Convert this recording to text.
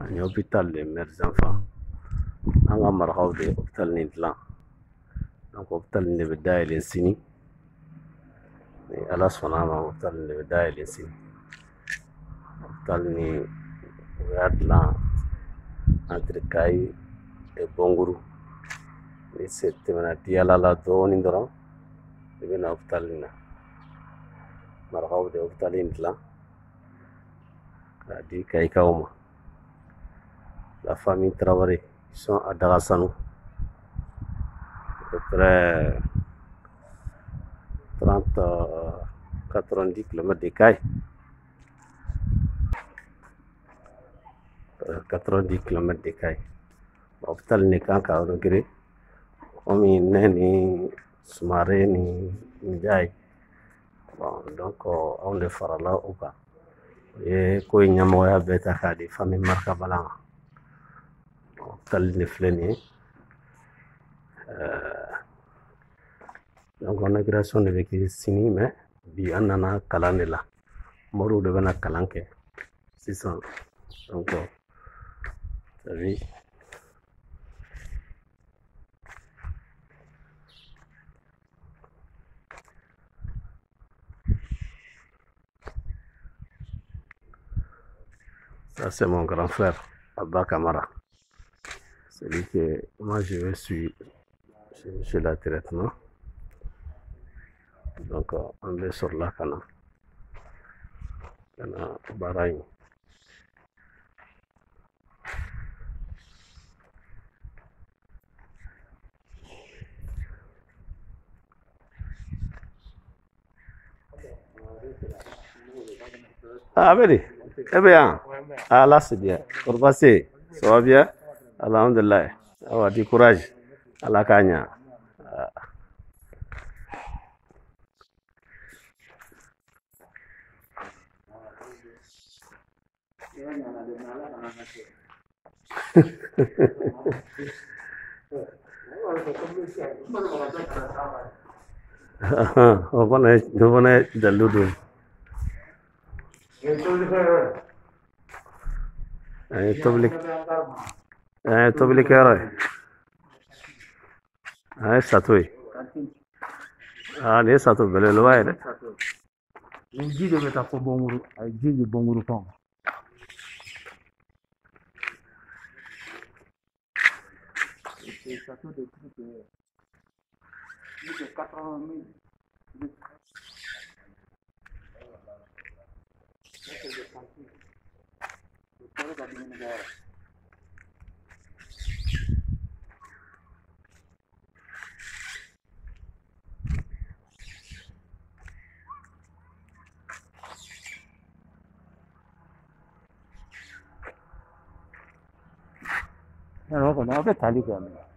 un hôpital des mères enfants. Anga Marakas de hôpital ni dilan. Donc hôpital ni bɛ dayɛlɛ sini. Ni Ala sɔnna ma hôpital ni bɛ dayɛlɛ sini. Hôpital ni u y'a dilan entre Kayi et Bɔnguru. Ni se tɛmɛna Diyala la dɔɔnin dɔrɔn i bɛ na hôpital ni na. Marakas de hôpital ni dilan k'a di Kayikaw ma. La famille Travail, ils sont à Dagasanou, à peu près 90 km de Kayi. 90 km de Kayi. Hôpital ni kan ka inauguré komi ne ni Sumare ni Ndiaye. Bon, donc anw de farala o kan. O ye ko in ɲɛmɔgɔya bɛɛ ta k'a di famille Maraka Balan ma. Hôpital ni filɛ nin ye. Donc inauguration de bɛ kɛ sini mais bi an nana kalan de la. Moriw de bɛna kalan kɛ sisan. Donc t'as vu. Ça, c'est mon grand frère, Abba Kamara. Celui que moi je vais suivre chez la traitement. Donc, on est sur la canne. On a Baraï. Ah, oui. Eh bien, ah là c'est bien. Pour passer, ça va bien? Alhamdulillah. Ça va, du courage. À la cagne. On connaît de l'oudou. Tobili kɛyɔrɔ ye. A ye sato ye. Nin ye sato belebeleba ye dɛ. Ni ji de bɛ taa fɔ Bɔnguru, a ye ji di Bɔnguru fan. C'est château de trucs plus de 80 000 litres. C'est de santé. C'est pour le cabinet de alors, on a fait tali quand même.